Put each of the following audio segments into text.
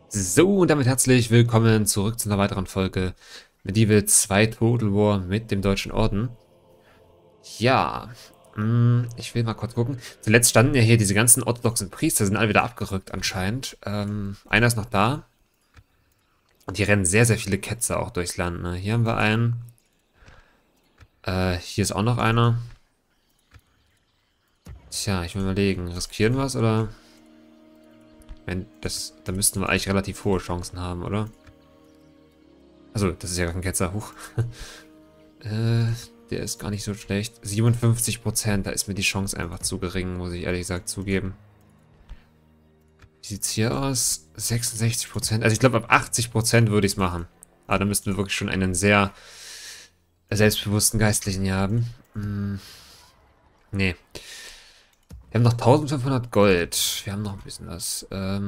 So, und damit herzlich willkommen zurück zu einer weiteren Folge Medieval 2 Total War mit dem Deutschen Orden. Ja, ich will mal kurz gucken. Zuletzt standen ja hier diese ganzen orthodoxen Priester, sind alle wieder abgerückt anscheinend. Einer ist noch da. Und hier rennen sehr, sehr viele Ketzer auch durchs Land. Ne? Hier haben wir einen. Hier ist auch noch einer. Tja, ich will überlegen, riskieren wir es oder? Da müssten wir eigentlich relativ hohe Chancen haben, oder? Also, das ist ja gar kein Ketzer. Huch. Der ist gar nicht so schlecht. 57%, da ist mir die Chance einfach zu gering, muss ich ehrlich gesagt zugeben. Wie sieht's hier aus? 66%. Also ich glaube, ab 80% würde ich es machen. Aber da müssten wir wirklich schon einen sehr selbstbewussten Geistlichen hier haben. Nee. Wir haben noch 1500 Gold. Wir haben noch ein bisschen was.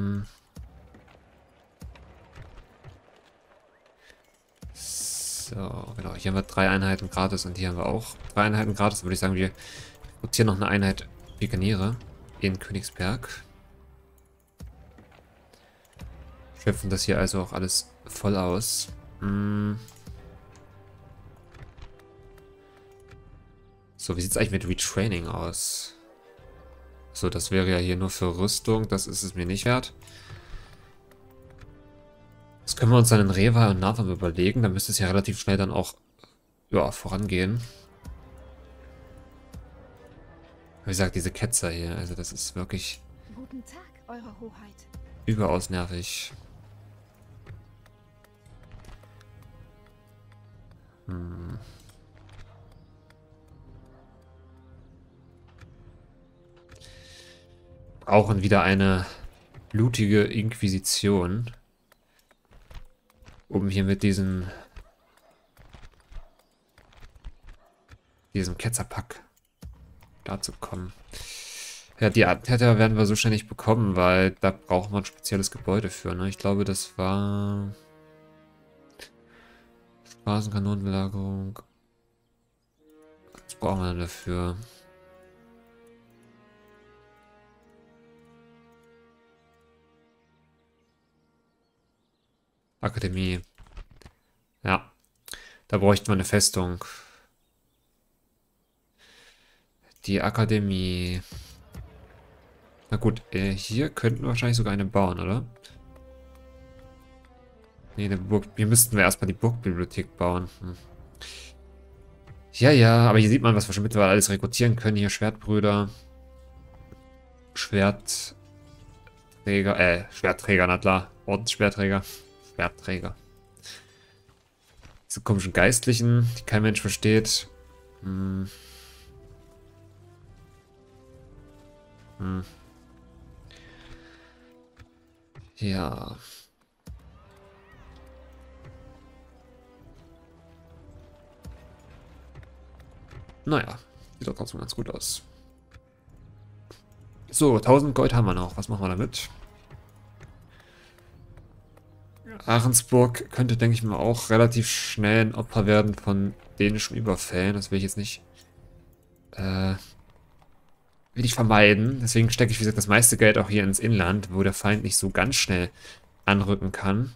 So, genau. Hier haben wir 3 Einheiten gratis und hier haben wir auch 3 Einheiten gratis. Würde ich sagen, wir rekrutieren noch eine Einheit Pikaniere in Königsberg. Schöpfen das hier also auch alles voll aus. So, wie sieht es eigentlich mit Retraining aus? So, das wäre ja hier nur für Rüstung. Das ist es mir nicht wert. Das können wir uns dann in Rewa und Nathan überlegen. Dann müsste es ja relativ schnell dann auch ja, vorangehen. Wie gesagt, diese Ketzer hier, also das ist wirklich Guten Tag, Eure Hoheit. überaus nervig. Brauchen wieder eine blutige Inquisition, um hier mit diesem Ketzerpack klarzukommen. Ja, die Attentäter werden wir so schnell nicht bekommen, weil da braucht man ein spezielles Gebäude für, ne? Ich glaube, das war Straßenkanonenbelagerung. Was brauchen wir denn dafür? Akademie. Ja, da bräuchten wir eine Festung. Die Akademie. Na gut, hier könnten wir wahrscheinlich sogar eine bauen, oder? Nee, eine Burg. Hier müssten wir erstmal die Burgbibliothek bauen. Ja, ja, aber hier sieht man, was wir schon mittlerweile alles rekrutieren können. Hier Schwertbrüder. Schwertträger, na klar. Ordensschwertträger. Schwertträger. Diese komischen Geistlichen, die kein Mensch versteht. Ja. Naja, sieht doch trotzdem ganz gut aus. So, 1000 Gold haben wir noch. Was machen wir damit? Ahrensburg könnte, denke ich mal, auch relativ schnell ein Opfer werden von dänischen Überfällen. Das will ich jetzt nicht, will ich vermeiden. Deswegen stecke ich, wie gesagt, das meiste Geld auch hier ins Inland, wo der Feind nicht so ganz schnell anrücken kann.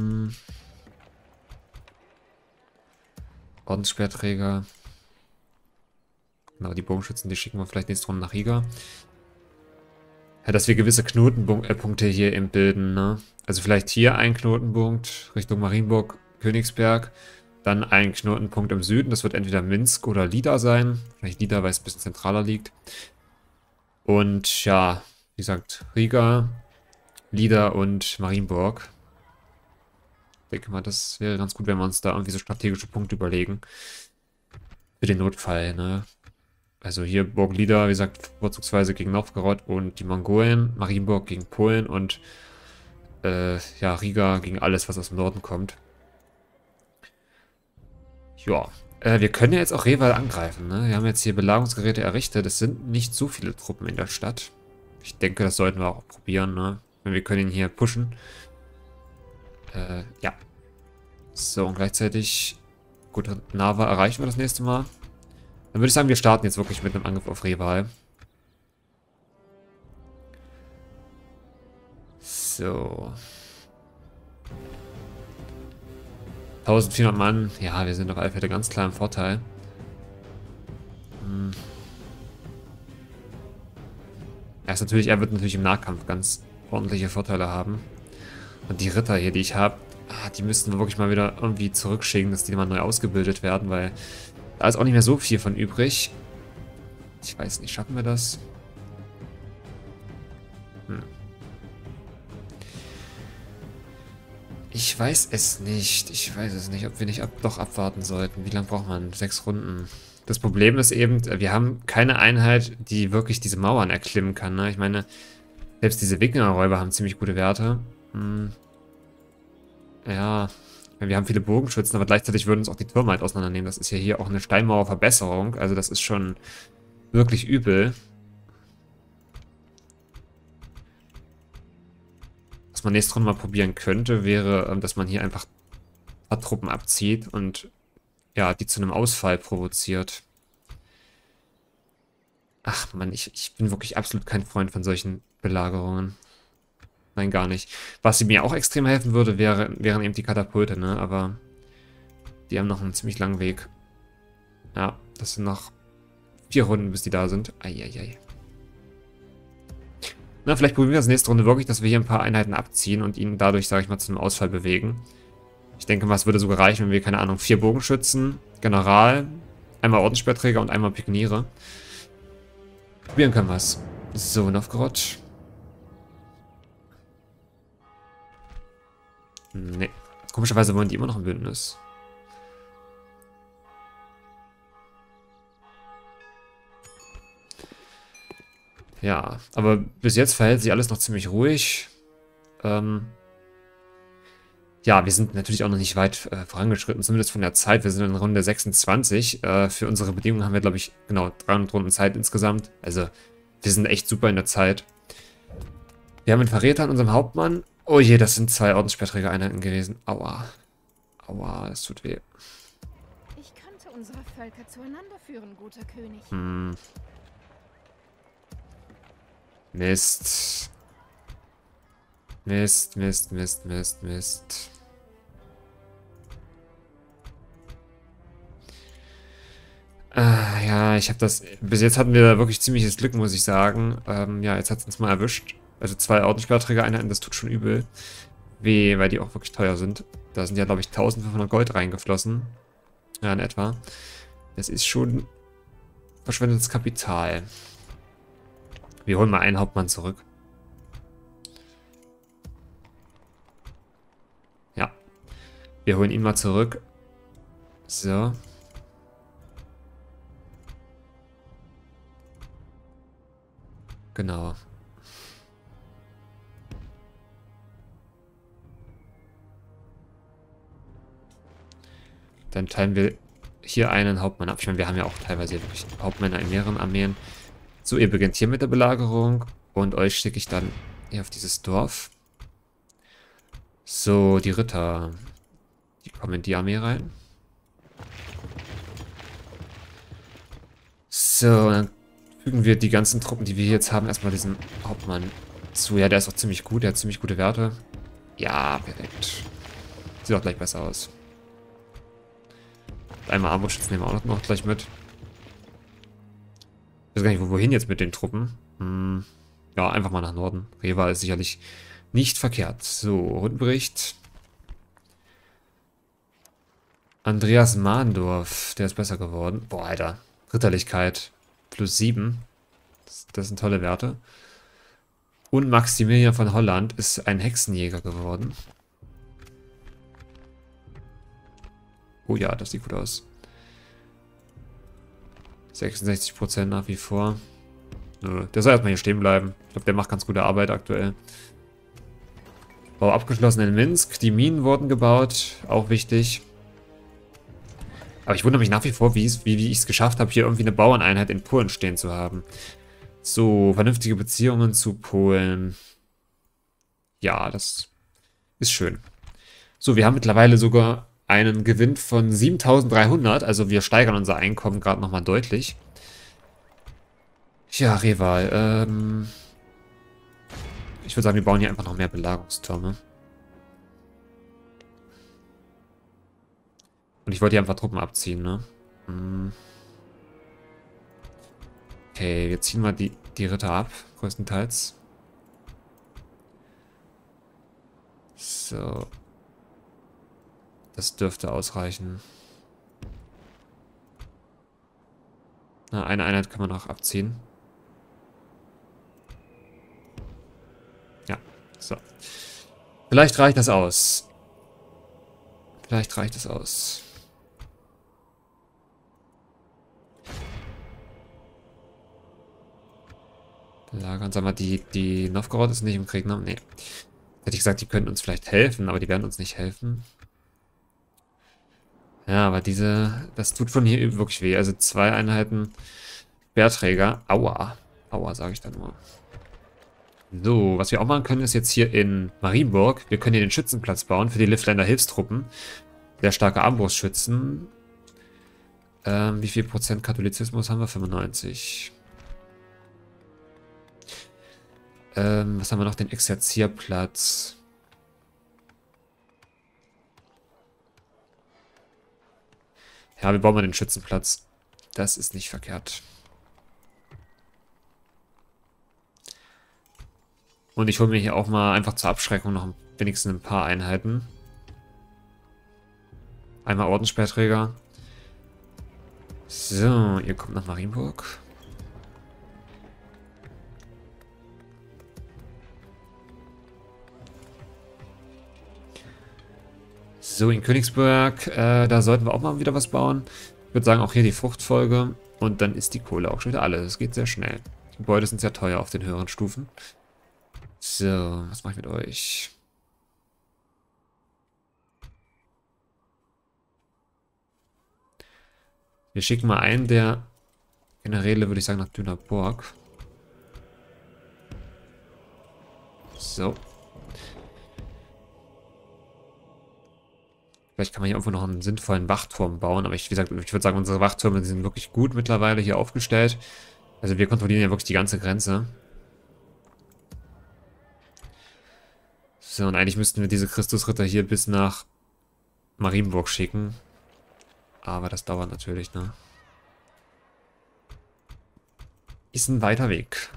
Ordensschwertträger. Genau, die Bogenschützen, die schicken wir vielleicht nächste Runde nach Riga. Ja, dass wir gewisse Knotenpunkte hier eben bilden, ne? Also vielleicht hier ein Knotenpunkt Richtung Marienburg, Königsberg. Dann ein Knotenpunkt im Süden. Das wird entweder Minsk oder Lida sein. Vielleicht Lida, weil es ein bisschen zentraler liegt. Und ja, wie gesagt, Riga, Lida und Marienburg. Ich denke mal, das wäre ganz gut, wenn wir uns da irgendwie so strategische Punkte überlegen. Für den Notfall, ne? Also hier Burg Lida, wie gesagt, vorzugsweise gegen Novgorod und die Mongolen, Marienburg gegen Polen und ja, Riga gegen alles, was aus dem Norden kommt. Ja, wir können ja jetzt auch Reval angreifen, ne? Wir haben jetzt hier Belagerungsgeräte errichtet. Es sind nicht so viele Truppen in der Stadt. Ich denke, das sollten wir auch probieren, ne? Wir können ihn hier pushen. Ja. So, und gleichzeitig, gut, Narva erreichen wir das nächste Mal. Dann würde ich sagen, wir starten jetzt wirklich mit einem Angriff auf Reval. So. 1400 Mann. Ja, wir sind auf alle Fälle ganz klar im Vorteil. Er wird natürlich im Nahkampf ganz ordentliche Vorteile haben. Und die Ritter hier, die ich habe, die müssten wir wirklich mal wieder irgendwie zurückschicken, dass die mal neu ausgebildet werden, weil da ist auch nicht mehr so viel von übrig. Ich weiß nicht, schaffen wir das? Ich weiß es nicht. Ich weiß es nicht, ob wir nicht doch abwarten sollten. Wie lange braucht man? 6 Runden. Das Problem ist eben, wir haben keine Einheit, die wirklich diese Mauern erklimmen kann. Ne? Ich meine, selbst diese Wikingerräuber haben ziemlich gute Werte. Ja, wir haben viele Bogenschützen, aber gleichzeitig würden uns auch die Türme halt auseinandernehmen. Das ist ja hier auch eine Steinmauerverbesserung. Also das ist schon wirklich übel. Was man nächste Runde mal probieren könnte, wäre, dass man hier einfach ein paar Truppen abzieht und ja, die zu einem Ausfall provoziert. Ach man, ich bin wirklich absolut kein Freund von solchen Belagerungen. Nein, gar nicht. Was mir auch extrem helfen würde, wären eben die Katapulte, ne? Aber die haben noch einen ziemlich langen Weg. Ja, das sind noch 4 Runden, bis die da sind. Eieiei. Na, vielleicht probieren wir das nächste Runde wirklich, dass wir hier ein paar Einheiten abziehen und ihn dadurch, sage ich mal, zu einem Ausfall bewegen. Ich denke mal, es würde sogar reichen, wenn wir, keine Ahnung, 4 Bogenschützen, General, einmal Ordenssperrträger und einmal Pikeniere. Probieren können wir es. So, Novgorod. Nee. Komischerweise wollen die immer noch ein Bündnis. Ja, aber bis jetzt verhält sich alles noch ziemlich ruhig. Ja, wir sind natürlich auch noch nicht weit vorangeschritten, zumindest von der Zeit. Wir sind in Runde 26. Für unsere Bedingungen haben wir, glaube ich, genau 300 Runden Zeit insgesamt. Also, wir sind echt super in der Zeit. Wir haben einen Verräter an unserem Hauptmann. Oh je, das sind 2 Ordenssperrträger-Einheiten gewesen. Aua. Aua, das tut weh. Ich könnte unsere Völker zueinander führen, guter König. Mist. Mist, Mist, Mist, Mist, Mist. Ja, ich habe das... Bis jetzt hatten wir da wirklich ziemliches Glück, muss ich sagen. Ja, jetzt hat es uns mal erwischt. Also 2 Ordenssperrträger-Einheiten, das tut schon übel. Weh, weil die auch wirklich teuer sind. Da sind ja, glaube ich, 1500 Gold reingeflossen. Ja, in etwa. Das ist schon verschwendetes Kapital. Wir holen mal einen Hauptmann zurück. Ja. Wir holen ihn mal zurück. So. Genau. Dann teilen wir hier einen Hauptmann ab. Ich meine, wir haben ja auch teilweise wirklich Hauptmänner in mehreren Armeen. So, ihr beginnt hier mit der Belagerung. Und euch schicke ich dann hier auf dieses Dorf. So, die Ritter. Die kommen in die Armee rein. So, dann fügen wir die ganzen Truppen, die wir jetzt haben, erstmal diesem Hauptmann zu. Ja, der ist auch ziemlich gut. Der hat ziemlich gute Werte. Ja, perfekt. Sieht auch gleich besser aus. Einmal Armbrustschützen nehmen wir auch noch gleich mit. Ich weiß gar nicht, wohin jetzt mit den Truppen. Ja, einfach mal nach Norden. Rewa ist sicherlich nicht verkehrt. So, Rundenbericht. Andreas Mahndorf, der ist besser geworden. Boah, Alter. Ritterlichkeit +7. Das sind tolle Werte. Und Maximilian von Holland ist ein Hexenjäger geworden. Oh ja, das sieht gut aus. 66% nach wie vor. Der soll erstmal hier stehen bleiben. Ich glaube, der macht ganz gute Arbeit aktuell. Bau abgeschlossen in Minsk. Die Minen wurden gebaut. Auch wichtig. Aber ich wundere mich nach wie vor, wie ich es geschafft habe, hier irgendwie eine Bauerneinheit in Polen stehen zu haben. So, vernünftige Beziehungen zu Polen. Ja, das ist schön. So, wir haben mittlerweile sogar einen Gewinn von 7.300. Also wir steigern unser Einkommen gerade nochmal deutlich. Ja, Reval. Ich würde sagen, wir bauen hier einfach noch mehr Belagerungstürme. Und ich wollte hier einfach Truppen abziehen, ne? Hm. Okay, wir ziehen mal die Ritter ab, größtenteils. So. Das dürfte ausreichen. Na, eine Einheit kann man noch abziehen. Ja, so. Vielleicht reicht das aus. Vielleicht reicht es aus. Lagern, sag mal, die Novgorod ist nicht im Krieg, ne? Nee. Hätte ich gesagt, die könnten uns vielleicht helfen, aber die werden uns nicht helfen. Ja, aber das tut von hier wirklich weh. Also 2 Einheiten Bärträger. Aua. Aua, sage ich dann nur. So, was wir auch machen können, ist jetzt hier in Marienburg. Wir können hier den Schützenplatz bauen für die Livländer Hilfstruppen. Sehr starke Armbrustschützen. Wie viel Prozent Katholizismus haben wir? 95. Was haben wir noch? Den Exerzierplatz. Ja, wir bauen mal den Schützenplatz. Das ist nicht verkehrt. Und ich hole mir hier auch mal einfach zur Abschreckung noch wenigstens ein paar Einheiten. Einmal Ordenssperrträger. So, ihr kommt nach Marienburg. So, in Königsberg, da sollten wir auch mal wieder was bauen. Ich würde sagen, auch hier die Fruchtfolge. Und dann ist die Kohle auch schon wieder alle. Das geht sehr schnell. Die Gebäude sind sehr teuer auf den höheren Stufen. So, was mache ich mit euch? Wir schicken mal einen der Generäle, würde ich sagen, nach Dünnerborg. So. Vielleicht kann man hier irgendwo noch einen sinnvollen Wachturm bauen. Aber wie gesagt, ich würde sagen, unsere Wachtürme sind wirklich gut mittlerweile hier aufgestellt. Also wir kontrollieren ja wirklich die ganze Grenze. So, und eigentlich müssten wir diese Christusritter hier bis nach Marienburg schicken. Aber das dauert natürlich, ne? Ist ein weiter Weg.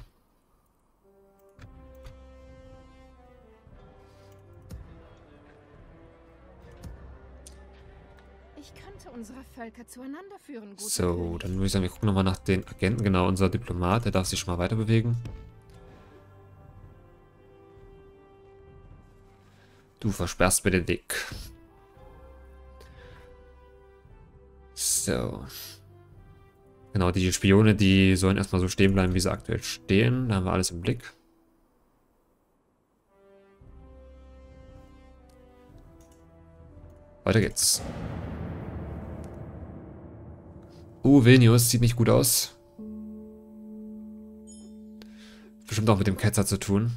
Ich könnte unsere Völker zueinander führen, guter So, König. dann würde ich sagen, wir gucken nochmal nach den Agenten. Genau, unser Diplomat, der darf sich schon mal weiter bewegen. Du versperrst mir den Weg. So. Genau, die Spione, die sollen erstmal so stehen bleiben, wie sie aktuell stehen. Da haben wir alles im Blick. Weiter geht's. Vilnius sieht nicht gut aus. Bestimmt auch mit dem Ketzer zu tun.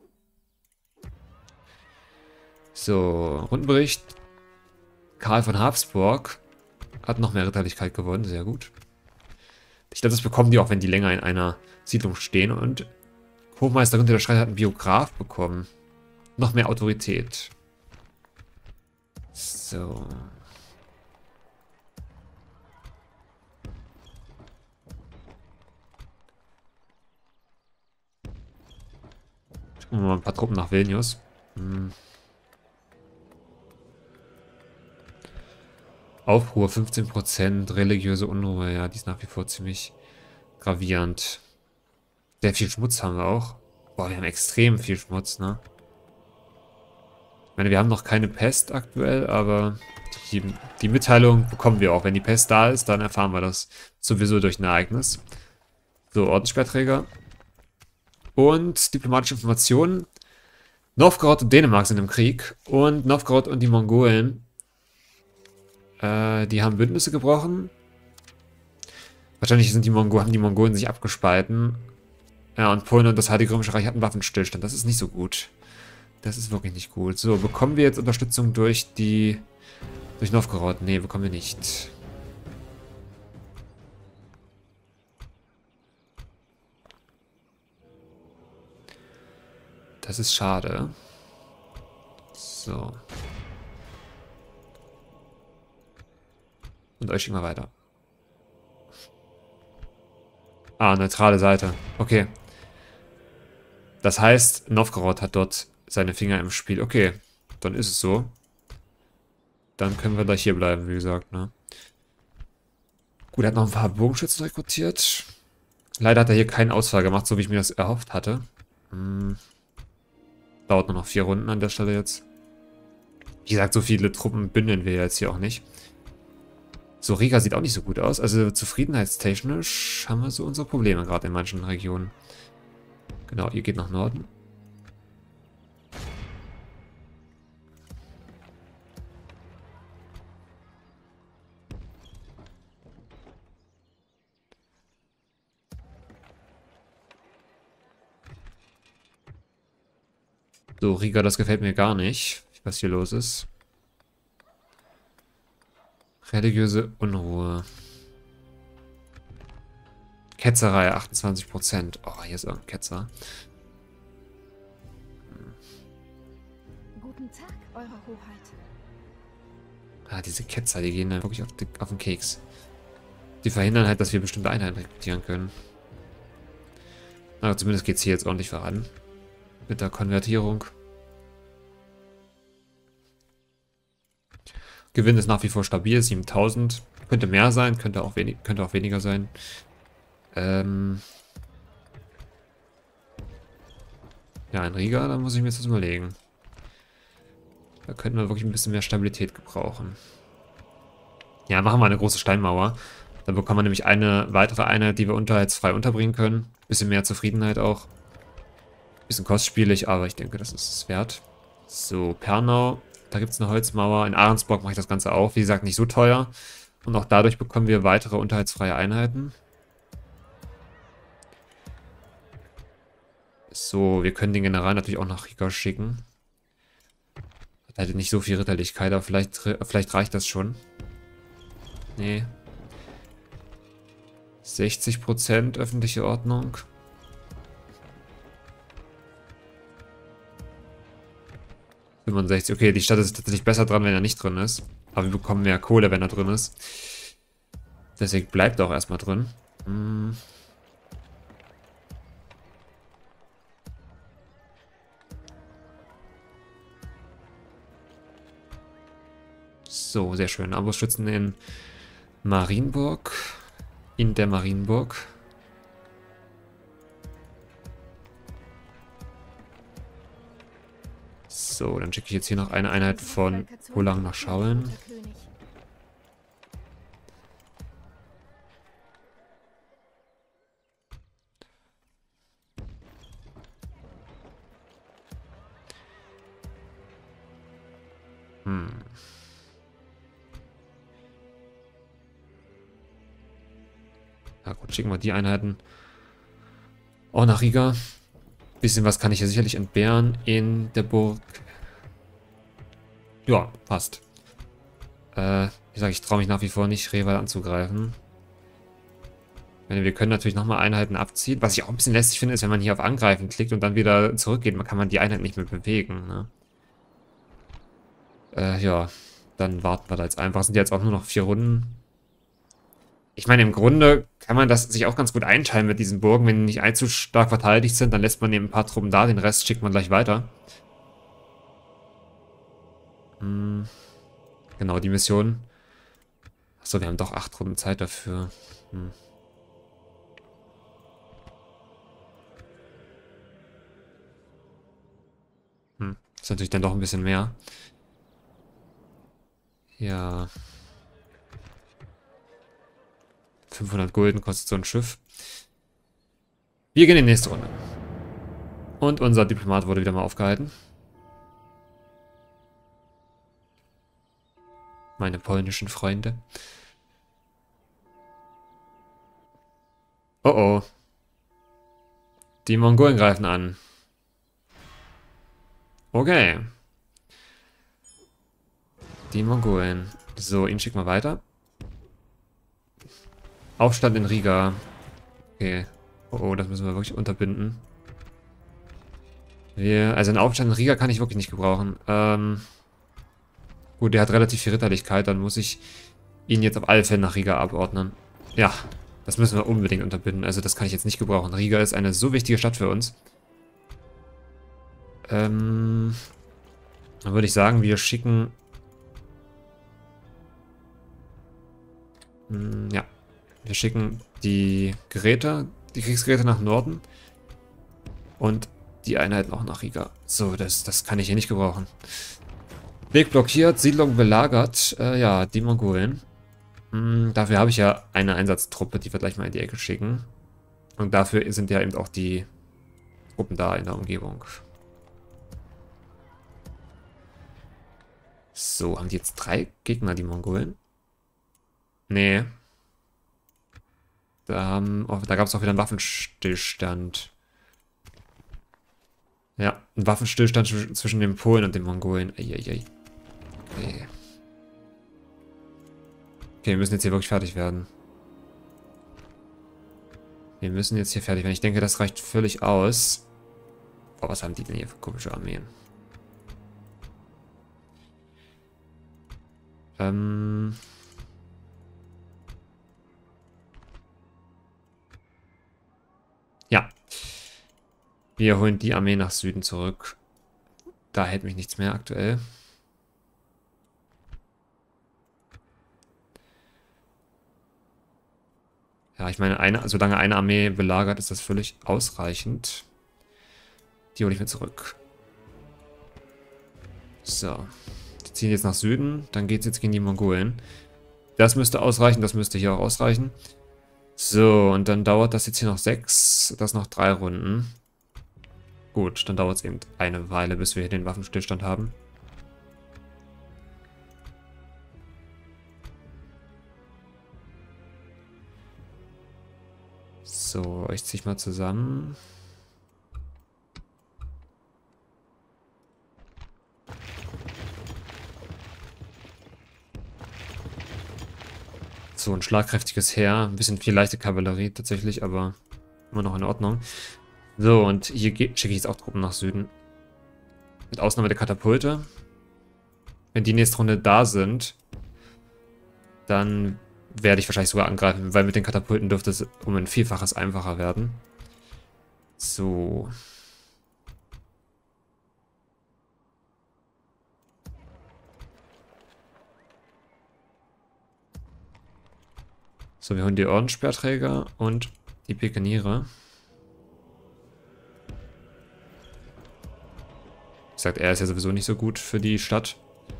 So, Rundenbericht. Karl von Habsburg hat noch mehr Ritterlichkeit gewonnen, sehr gut. Ich glaube, das bekommen die auch, wenn die länger in einer Siedlung stehen. Und Hofmeister Günther der Schreiter hat einen Biograf bekommen. Noch mehr Autorität. So. Schicken wir mal ein paar Truppen nach Vilnius. Aufruhr 15%, religiöse Unruhe, ja, die ist nach wie vor ziemlich gravierend. Sehr viel Schmutz haben wir auch. Boah, wir haben extrem viel Schmutz, ne? Ich meine, wir haben noch keine Pest aktuell, aber die Mitteilung bekommen wir auch. Wenn die Pest da ist, dann erfahren wir das sowieso durch ein Ereignis. So, Ordenssperrträger. Und diplomatische Informationen. Novgorod und Dänemark sind im Krieg. Und Novgorod und die Mongolen, die haben Bündnisse gebrochen. Wahrscheinlich haben die Mongolen sich abgespalten. Ja, und Polen und das Heilige Römische Reich hatten Waffenstillstand. Das ist nicht so gut. Das ist wirklich nicht gut. So, bekommen wir jetzt Unterstützung durch Novgorod? Nee, bekommen wir nicht. Das ist schade. So. Und euch schicken wir weiter. Ah, neutrale Seite. Okay. Das heißt, Novgorod hat dort seine Finger im Spiel. Okay, dann ist es so. Dann können wir gleich hier bleiben, wie gesagt, ne? Gut, er hat noch ein paar Bogenschützen rekrutiert. Leider hat er hier keinen Ausfall gemacht, so wie ich mir das erhofft hatte. Dauert nur noch 4 Runden an der Stelle jetzt. Wie gesagt, so viele Truppen bündeln wir jetzt hier auch nicht. So, Riga sieht auch nicht so gut aus. Also zufriedenheitstechnisch haben wir so unsere Probleme gerade in manchen Regionen. Genau, ihr geht nach Norden. So, Riga, das gefällt mir gar nicht, was hier los ist. Religiöse Unruhe. Ketzerei, 28%. Oh, hier ist irgendein Ketzer. Guten Tag, Eure Hoheit. Ah, diese Ketzer, die gehen dann wirklich auf den Keks. Die verhindern halt, dass wir bestimmte Einheiten rekrutieren können. Aber zumindest geht es hier jetzt ordentlich voran. Mit der Konvertierung. Gewinn ist nach wie vor stabil, 7000. Könnte mehr sein, könnte auch weniger sein. Ja, in Riga, da muss ich mir jetzt das überlegen. Da könnten wir wirklich ein bisschen mehr Stabilität gebrauchen. Ja, machen wir eine große Steinmauer. Dann bekommen wir nämlich eine weitere Einheit, die wir unterhaltsfrei unterbringen können. Bisschen mehr Zufriedenheit auch. Bisschen kostspielig, aber ich denke, das ist es wert. So, Pernau. Da gibt es eine Holzmauer. In Ahrensburg mache ich das Ganze auch. Wie gesagt, nicht so teuer. Und auch dadurch bekommen wir weitere unterhaltsfreie Einheiten. So, wir können den General natürlich auch nach Riga schicken. Hat halt nicht so viel Ritterlichkeit, aber vielleicht reicht das schon. Nee. 60% öffentliche Ordnung. Okay, die Stadt ist tatsächlich besser dran, wenn er nicht drin ist. Aber wir bekommen mehr Kohle, wenn er drin ist. Deswegen bleibt er auch erstmal drin. So, sehr schön. Armbrustschützen in Marienburg. In der Marienburg. So, dann schicke ich jetzt hier noch eine Einheit von Hulang nach Schauen. Ja gut, schicken wir die Einheiten auch nach Riga. Bisschen was kann ich hier sicherlich entbehren in der Burg. Ja, passt. Wie gesagt, ich traue mich nach wie vor nicht, Reval anzugreifen. Wir können natürlich nochmal Einheiten abziehen. Was ich auch ein bisschen lästig finde, ist, wenn man hier auf Angreifen klickt und dann wieder zurückgeht, kann man die Einheit nicht mehr bewegen. Ne? Ja, dann warten wir da jetzt einfach. Es sind jetzt auch nur noch 4 Runden. Ich meine, im Grunde kann man das sich auch ganz gut einteilen mit diesen Burgen. Wenn die nicht allzu stark verteidigt sind, dann lässt man eben ein paar Truppen da, den Rest schickt man gleich weiter. Genau, die Mission. Achso, wir haben doch 8 Runden Zeit dafür. Ist natürlich dann doch ein bisschen mehr. Ja. 500 Gulden kostet so ein Schiff. Wir gehen in die nächste Runde. Und unser Diplomat wurde wieder mal aufgehalten. Meine polnischen Freunde. Oh oh. Die Mongolen greifen an. Okay. Die Mongolen. So, ihn schicken wir weiter. Aufstand in Riga. Okay. Oh, oh, das müssen wir wirklich unterbinden. Also einen Aufstand in Riga kann ich wirklich nicht gebrauchen. Gut, der hat relativ viel Ritterlichkeit. Dann muss ich ihn jetzt auf alle Fälle nach Riga abordnen. Ja, das müssen wir unbedingt unterbinden. Also das kann ich jetzt nicht gebrauchen. Riga ist eine so wichtige Stadt für uns. Dann würde ich sagen, wir schicken... ja, wir schicken die Kriegsgeräte nach Norden. Und die Einheiten auch nach Riga. So, das kann ich hier nicht gebrauchen. Weg blockiert, Siedlung belagert. Ja, die Mongolen. Dafür habe ich ja eine Einsatztruppe, die wir gleich mal in die Ecke schicken. Und dafür sind ja eben auch die Truppen da in der Umgebung. So, haben die jetzt 3 Gegner, die Mongolen? Nee. Da gab es auch wieder einen Waffenstillstand. Ja, ein Waffenstillstand zwischen den Polen und den Mongolen. Eieiei. Okay. Okay, wir müssen jetzt hier wirklich fertig werden. Wir müssen jetzt hier fertig werden. Ich denke, das reicht völlig aus. Boah, was haben die denn hier für komische Armeen? Ja. Wir holen die Armee nach Süden zurück. Da hält mich nichts mehr aktuell. Ja, ich meine, solange eine Armee belagert, ist das völlig ausreichend. Die hole ich mir zurück. So. Die ziehen jetzt nach Süden. Dann geht es jetzt gegen die Mongolen. Das müsste ausreichen. Das müsste hier auch ausreichen. So, und dann dauert das jetzt hier noch 6. Das noch 3 Runden. Gut, dann dauert es eben eine Weile, bis wir hier den Waffenstillstand haben. So, ich ziehe mal zusammen. So, ein schlagkräftiges Heer. Ein bisschen viel leichte Kavallerie tatsächlich, aber immer noch in Ordnung. So, und hier schicke ich jetzt auch Truppen nach Süden. Mit Ausnahme der Katapulte. Wenn die nächste Runde da sind, dann werde ich wahrscheinlich sogar angreifen, weil mit den Katapulten dürfte es um ein Vielfaches einfacher werden. So. So, wir holen die Ordenssperrträger und die Pikeniere. Wie gesagt, er ist ja sowieso nicht so gut für die Stadt.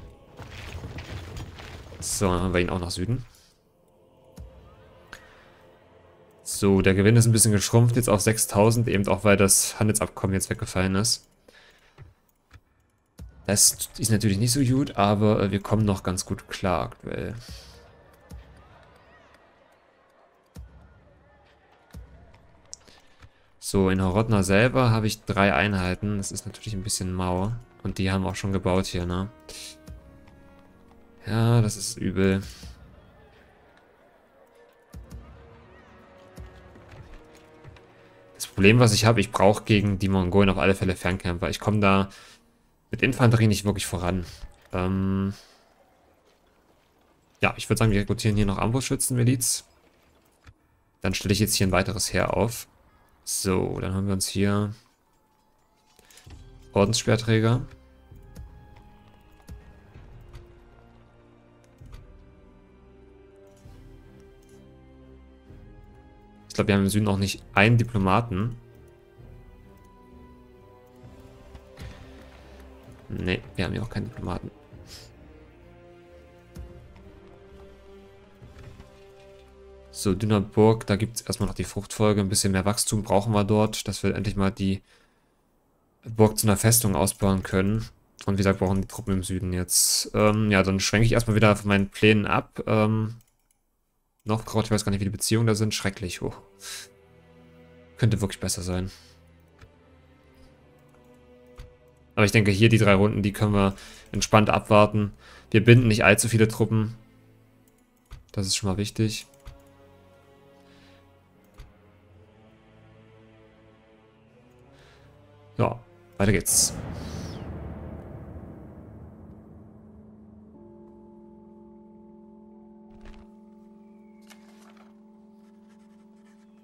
So, dann haben wir ihn auch nach Süden. So, der Gewinn ist ein bisschen geschrumpft jetzt auf 6000, eben auch weil das Handelsabkommen jetzt weggefallen ist. Das ist natürlich nicht so gut, aber wir kommen noch ganz gut klar aktuell. So, in Horodna selber habe ich 3 Einheiten. Das ist natürlich ein bisschen mau. Und die haben auch schon gebaut hier, ne? Ja, das ist übel. Das Problem, was ich habe, ich brauche gegen die Mongolen auf alle Fälle Fernkämpfer. Ich komme da mit Infanterie nicht wirklich voran. Ja, ich würde sagen, wir rekrutieren hier noch Armbrustschützen-Miliz. Dann stelle ich jetzt hier ein weiteres Heer auf. So, dann haben wir uns hier Ordenssperrträger. Ich glaube, wir haben im Süden auch nicht einen Diplomaten. Ne, wir haben hier auch keinen Diplomaten. So, Dünnerburg, da gibt es erstmal noch die Fruchtfolge. Ein bisschen mehr Wachstum brauchen wir dort, dass wir endlich mal die Burg zu einer Festung ausbauen können. Und wie gesagt, brauchen die Truppen im Süden jetzt. Ja, dann schwenke ich erstmal wieder von meinen Plänen ab. Novgorod, ich weiß gar nicht, wie die Beziehungen da sind. Schrecklich hoch. Könnte wirklich besser sein. Aber ich denke, hier die 3 Runden, die können wir entspannt abwarten. Wir binden nicht allzu viele Truppen. Das ist schon mal wichtig. Ja, weiter geht's.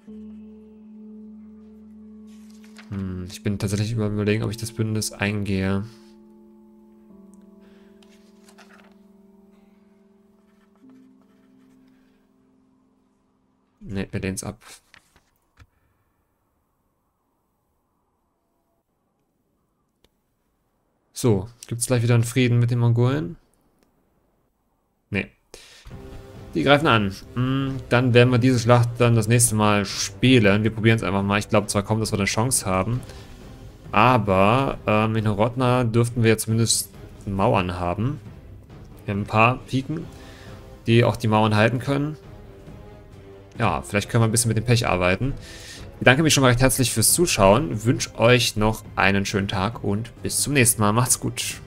Ich bin tatsächlich überlegen, ob ich das Bündnis eingehe. Ne, wir lehnen es ab. So, gibt es gleich wieder einen Frieden mit den Mongolen? Ne. Die greifen an. Dann werden wir diese Schlacht dann das nächste Mal spielen. Wir probieren es einfach mal. Ich glaube zwar kaum, dass wir eine Chance haben. Aber in Rodna dürften wir ja zumindest Mauern haben. Wir haben ein paar Piken, die auch die Mauern halten können. Ja, vielleicht können wir ein bisschen mit dem Pech arbeiten. Ich bedanke mich schon mal recht herzlich fürs Zuschauen. Wünsche euch noch einen schönen Tag und bis zum nächsten Mal. Macht's gut.